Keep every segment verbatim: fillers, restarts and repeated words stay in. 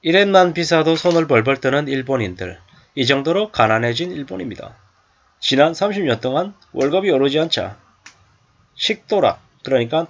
일엔만 비싸도 손을 벌벌 뜨는 일본인들. 이 정도로 가난해진 일본입니다. 지난 삼십 년 동안 월급이 오르지 않자 식도락, 그러니까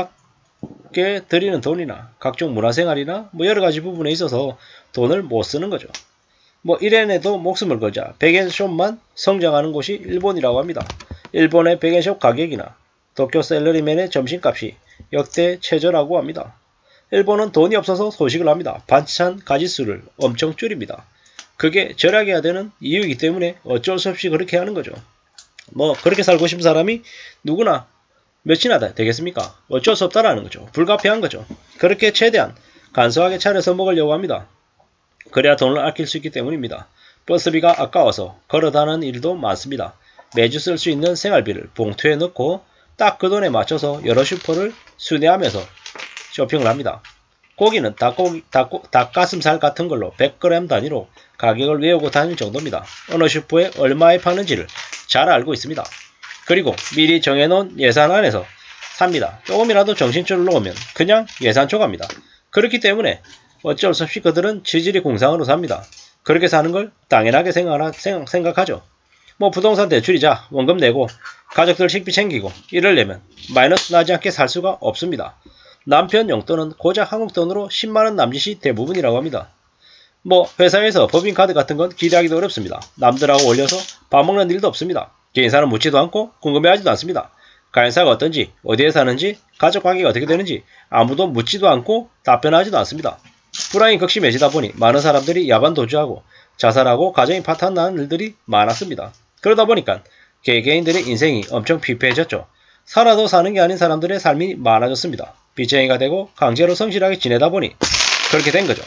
도시락에 들이는 돈이나 각종 문화생활이나 뭐 여러가지 부분에 있어서 돈을 못 쓰는 거죠. 뭐 일엔에도 목숨을 걸자 백엔숍만 성장하는 곳이 일본이라고 합니다. 일본의 백엔숍 가격이나 도쿄 셀러리맨의 점심값이 역대 최저라고 합니다. 일본은 돈이 없어서 소식을 합니다. 반찬 가짓수를 엄청 줄입니다. 그게 절약해야 되는 이유이기 때문에 어쩔 수 없이 그렇게 하는 거죠. 뭐 그렇게 살고 싶은 사람이 누구나 몇이나 되겠습니까? 어쩔 수 없다라는 거죠. 불가피한 거죠. 그렇게 최대한 간소하게 차려서 먹으려고 합니다. 그래야 돈을 아낄 수 있기 때문입니다. 버스비가 아까워서 걸어다니는 일도 많습니다. 매주 쓸 수 있는 생활비를 봉투에 넣고 딱 그 돈에 맞춰서 여러 슈퍼를 순회하면서 쇼핑을 합니다. 고기는 닭고기, 닭고, 닭가슴살 같은 걸로 백 그램 단위로 가격을 외우고 다닐 정도입니다. 어느 슈퍼에 얼마에 파는지를 잘 알고 있습니다. 그리고 미리 정해놓은 예산 안에서 삽니다. 조금이라도 정신줄을 놓으면 그냥 예산 초과입니다. 그렇기 때문에 어쩔 수 없이 그들은 지질이 공상으로 삽니다. 그렇게 사는 걸 당연하게 생각하, 생각하죠. 뭐 부동산 대출이자 원금 내고 가족들 식비 챙기고 이러려면 마이너스 나지 않게 살 수가 없습니다. 남편 용돈은 고작 한국 돈으로 십만 원 남짓이 대부분이라고 합니다. 뭐 회사에서 법인카드 같은 건 기대하기도 어렵습니다. 남들하고 올려서 밥 먹는 일도 없습니다. 개인사는 묻지도 않고 궁금해하지도 않습니다. 가인사가 어떤지, 어디에 사는지, 가족관계가 어떻게 되는지 아무도 묻지도 않고 답변하지도 않습니다. 불황이 극심해지다 보니 많은 사람들이 야반 도주하고 자살하고 가정이 파탄나는 일들이 많았습니다. 그러다 보니까 개개인들의 인생이 엄청 피폐해졌죠. 살아도 사는 게 아닌 사람들의 삶이 많아졌습니다. 빚쟁이가 되고 강제로 성실하게 지내다 보니 그렇게 된 거죠.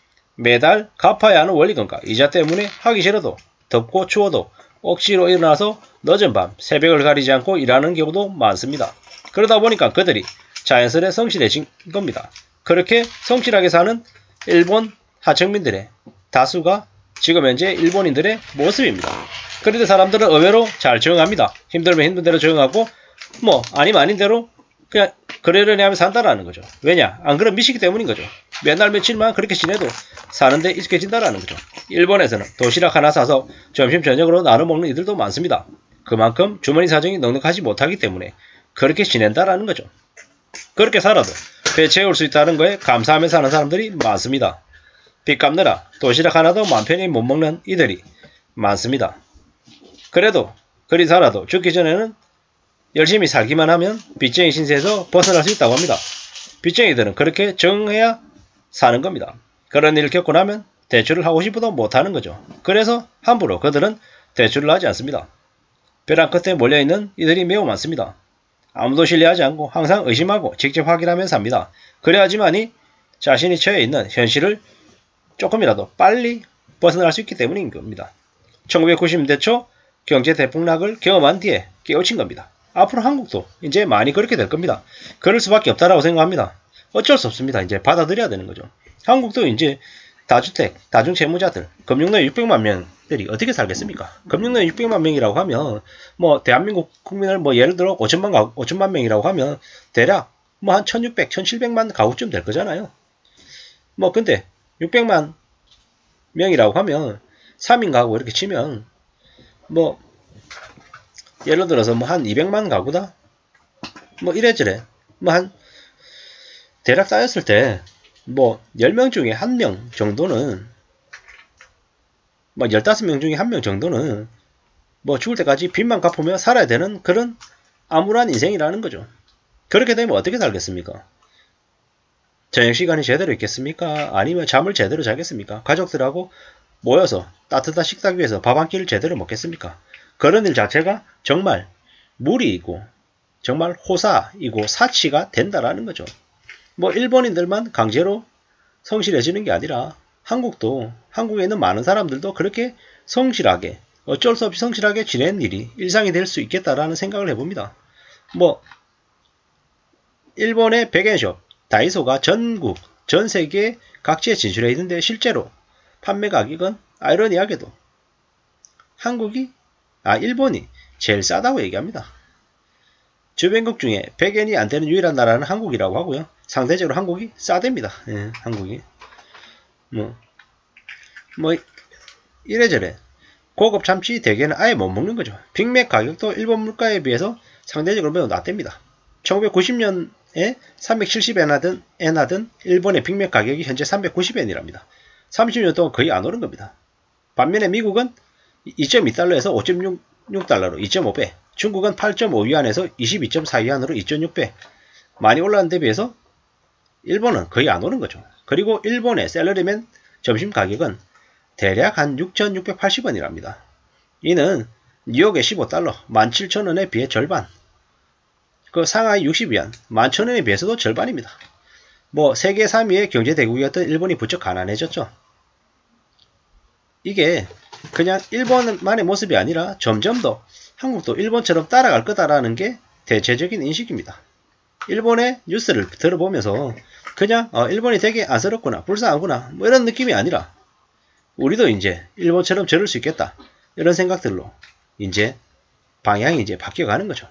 매달 갚아야 하는 원리금과 이자 때문에 하기 싫어도 덥고 추워도 억지로 일어나서 늦은 밤 새벽을 가리지 않고 일하는 경우도 많습니다. 그러다 보니까 그들이 자연스레 성실해진 겁니다. 그렇게 성실하게 사는 일본 하층민들의 다수가 지금 현재 일본인들의 모습입니다. 그런데 사람들은 의외로 잘 적응합니다. 힘들면 힘든 대로 적응하고 뭐 아니면 아닌 대로 그냥 그러려니 하면 산다라는 거죠. 왜냐? 안 그럼 미치기 때문인 거죠. 맨날 며칠만 그렇게 지내도 사는데 익숙해진다라는 거죠. 일본에서는 도시락 하나 사서 점심 저녁으로 나눠 먹는 이들도 많습니다. 그만큼 주머니 사정이 넉넉하지 못하기 때문에 그렇게 지낸다라는 거죠. 그렇게 살아도 배 채울 수 있다는 거에 감사하며 사는 사람들이 많습니다. 빚 갚느라 도시락 하나도 맘 편히 못 먹는 이들이 많습니다. 그래도 그리 살아도 죽기 전에는 열심히 살기만 하면 빚쟁이 신세에서 벗어날 수 있다고 합니다. 빚쟁이들은 그렇게 정해야 사는 겁니다. 그런 일을 겪고 나면 대출을 하고 싶어도 못하는 거죠. 그래서 함부로 그들은 대출을 하지 않습니다. 벼랑 끝에 몰려있는 이들이 매우 많습니다. 아무도 신뢰하지 않고 항상 의심하고 직접 확인하며 삽니다. 그래야지만이 자신이 처해 있는 현실을 조금이라도 빨리 벗어날 수 있기 때문인 겁니다. 천구백구십 년대 초 경제 대폭락을 경험한 뒤에 깨우친 겁니다. 앞으로 한국도 이제 많이 그렇게 될 겁니다. 그럴 수밖에 없다라고 생각합니다. 어쩔 수 없습니다. 이제 받아들여야 되는 거죠. 한국도 이제 다주택, 다중채무자들, 금융노예 육백만 명들이 어떻게 살겠습니까? 금융노예 육백만 명이라고 하면 뭐 대한민국 국민을 뭐 예를 들어 오천만 가구, 오천만 명이라고 하면 대략 뭐 한 천육백, 천칠백만 가구쯤 될 거잖아요. 뭐 근데 육백만 명이라고 하면 삼 인 가구 이렇게 치면 뭐 예를 들어서 뭐 한 이백만 가구다? 뭐 이래저래 뭐 한 대략 따졌을 때 뭐 열 명 중에 한 명 정도는 뭐 열다섯 명 중에 한 명 정도는 뭐 죽을 때까지 빚만 갚으며 살아야 되는 그런 암울한 인생이라는 거죠. 그렇게 되면 어떻게 살겠습니까? 저녁 시간이 제대로 있겠습니까? 아니면 잠을 제대로 자겠습니까? 가족들하고 모여서 따뜻한 식탁 위에서 밥 한 끼를 제대로 먹겠습니까? 그런 일 자체가 정말 무리이고 정말 호사이고 사치가 된다라는 거죠. 뭐 일본인들만 강제로 성실해지는 게 아니라 한국도 한국에 있는 많은 사람들도 그렇게 성실하게 어쩔 수 없이 성실하게 지내는 일이 일상이 될 수 있겠다라는 생각을 해봅니다. 뭐 일본의 백엔숍, 다이소가 전국, 전 세계 각지에 진출해 있는데 실제로 판매 가격은 아이러니하게도 한국이, 아 일본이 제일 싸다고 얘기합니다. 주변국 중에 백 엔이 안되는 유일한 나라는 한국이라고 하고요. 상대적으로 한국이 싸답니다. 예, 한국이. 뭐, 뭐 이래저래 고급 참치 대게는 아예 못 먹는 거죠. 빅맥 가격도 일본 물가에 비해서 상대적으로 매우 낮답니다. 천구백구십 년에 삼백칠십 엔 하던, 엔 하던 일본의 빅맥 가격이 현재 삼백구십 엔이랍니다. 삼십 년 동안 거의 안 오른 겁니다. 반면에 미국은 이 점 이 달러에서 오 점 육육 달러로 이 점 오 배, 중국은 팔 점 오 위안에서 이십이 점 사 위안으로 이 점 육 배, 많이 올라간 데 비해서 일본은 거의 안 오른 거죠. 그리고 일본의 샐러리맨 점심 가격은 대략 한 육천육백팔십 원이랍니다. 이는 뉴욕의 십오 달러, 만 칠천 원에 비해 절반, 그 상하이 육십 위안, 만 천 원에 비해서도 절반입니다. 뭐 세계 삼 위의 경제대국이었던 일본이 부쩍 가난해졌죠. 이게 그냥 일본만의 모습이 아니라 점점 더 한국도 일본처럼 따라갈 거다라는 게 대체적인 인식입니다. 일본의 뉴스를 들어보면서 그냥 어, 일본이 되게 안쓰럽구나, 불쌍하구나, 뭐 이런 느낌이 아니라 우리도 이제 일본처럼 저럴 수 있겠다, 이런 생각들로 이제 방향이 이제 바뀌어가는 거죠.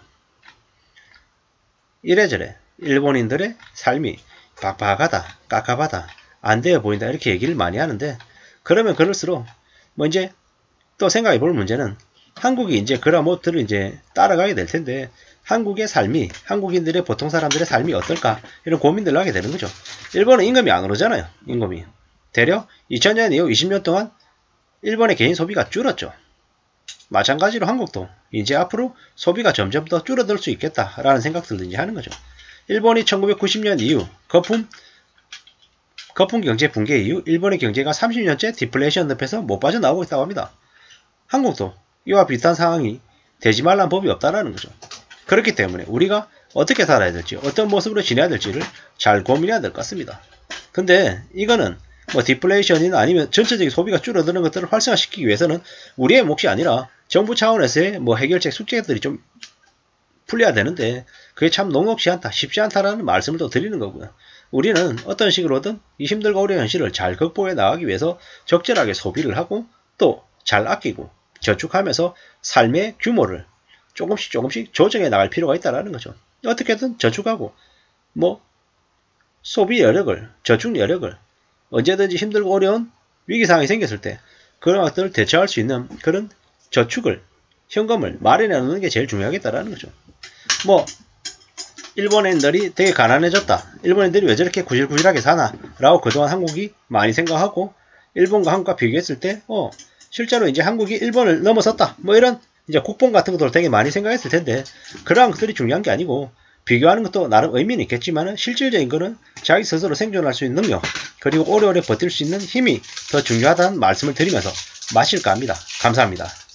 이래저래 일본인들의 삶이 빡빡하다, 깝깝하다, 안 되어 보인다, 이렇게 얘기를 많이 하는데, 그러면 그럴수록 뭐 이제 또 생각해 볼 문제는 한국이 이제 그런 모드를 이제 따라가게 될 텐데, 한국의 삶이, 한국인들의 보통 사람들의 삶이 어떨까, 이런 고민들을 하게 되는 거죠. 일본은 임금이 안 오르잖아요. 임금이 대략 이천 년 이후 이십 년 동안 일본의 개인 소비가 줄었죠. 마찬가지로 한국도 이제 앞으로 소비가 점점 더 줄어들 수 있겠다라는 생각들도 이제 하는 거죠. 일본이 천구백구십 년 이후 거품 거품 경제 붕괴 이후 일본의 경제가 삼십 년째 디플레이션 늪에서 못 빠져나오고 있다고 합니다. 한국도 이와 비슷한 상황이 되지 말라는 법이 없다라는 거죠. 그렇기 때문에 우리가 어떻게 살아야 될지, 어떤 모습으로 지내야 될지를 잘 고민해야 될 것 같습니다. 근데 이거는 뭐 디플레이션이나 아니면 전체적인 소비가 줄어드는 것들을 활성화시키기 위해서는 우리의 몫이 아니라 정부 차원에서의 뭐 해결책, 숙제들이 좀 풀려야 되는데, 그게 참 녹록지 않다, 쉽지 않다라는 말씀을 또 드리는 거고요. 우리는 어떤 식으로든 이 힘들고 어려운 현실을 잘 극복해 나가기 위해서 적절하게 소비를 하고 또 잘 아끼고 저축하면서 삶의 규모를 조금씩 조금씩 조정해 나갈 필요가 있다는 거죠. 어떻게든 저축하고 뭐 소비 여력을, 저축 여력을 언제든지 힘들고 어려운 위기상황이 생겼을 때 그런 것들을 대처할 수 있는 그런 저축을, 현금을 마련해 놓는 게 제일 중요하겠다라는 거죠. 뭐 일본인들이 되게 가난해졌다, 일본인들이 왜 저렇게 구질구질하게 사나 라고 그동안 한국이 많이 생각하고 일본과 한국과 비교했을 때 어 실제로 이제 한국이 일본을 넘어섰다, 뭐 이런 이제 국뽕 같은 것들 되게 많이 생각했을 텐데, 그러한 것들이 중요한 게 아니고, 비교하는 것도 나름 의미는 있겠지만 실질적인 거는 자기 스스로 생존할 수 있는 능력, 그리고 오래오래 버틸 수 있는 힘이 더 중요하다는 말씀을 드리면서 마실까 합니다. 감사합니다.